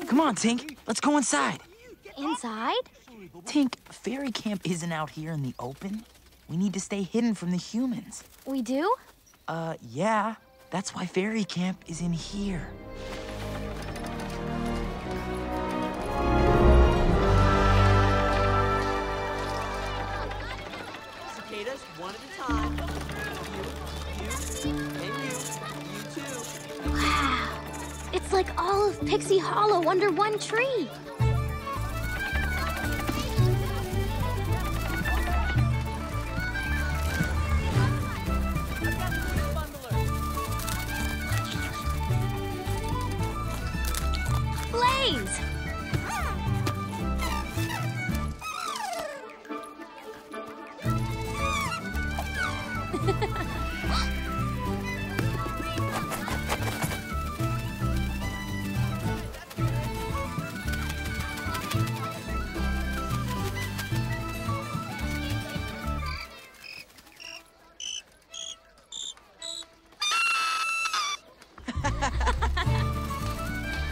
Come on, Tink. Let's go inside. Inside? Tink, fairy camp isn't out here in the open. We need to stay hidden from the humans. We do? Yeah. That's why fairy camp is in here. Cicadas, one at a time. You, and you too. Wow. It's like all of Pixie Hollow under one tree. Blaze!